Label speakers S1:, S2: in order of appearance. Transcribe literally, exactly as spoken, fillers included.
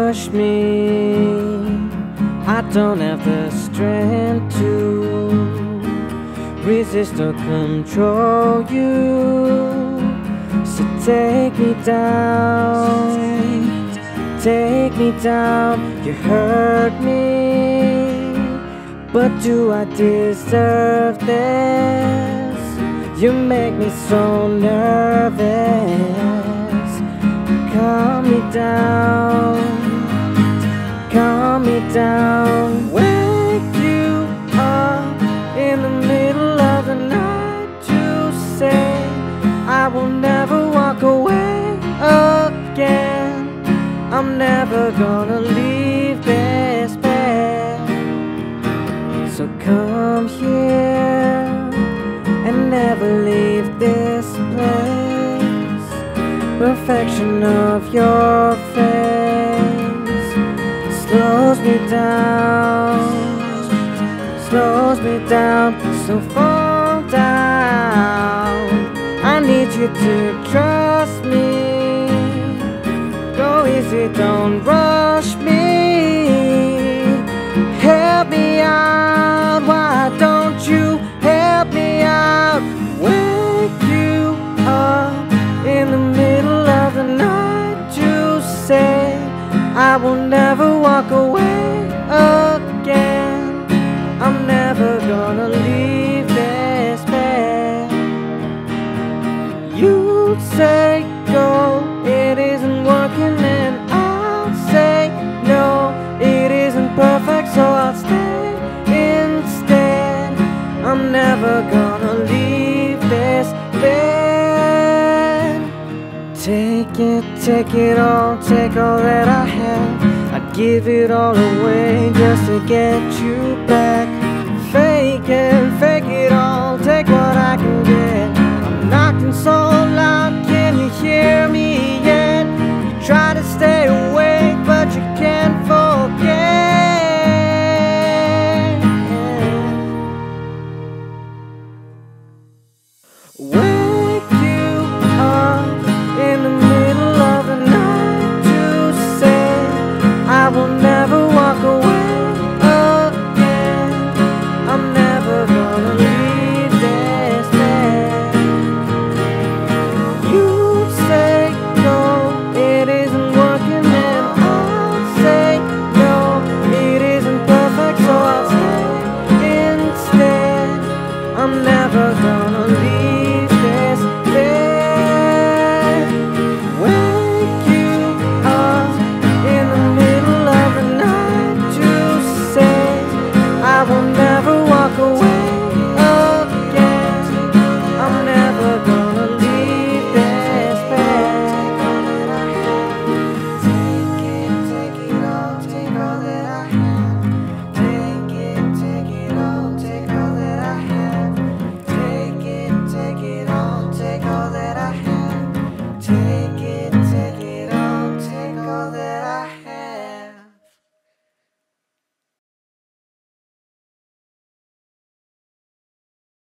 S1: push me. I don't have the strength to resist or control you. So take me down, take me down. You hurt me, but do I deserve this? You make me so nervous. Calm me down, calm me down. Wake you up in the middle of the night to say I will never walk away again. I'm never gonna leave this bed. So come here and never leave this place. Perfection of your face slows me down, slows me down. So fall down. I need you to trust me. Go easy, don't rush me. Help me out, why don't you help me out? Wake you up in the middle of the night to say I will never walk away again. I'm never gonna leave this bed. You say go, it isn't working, and I'll say no, it isn't perfect, so I'll stay instead. I'm never gonna leave this bed. Take it, take it all, take all that I have. I'd give it all away just to get you back. Fake it, fake it all, take what I can get. I'm knocking so loud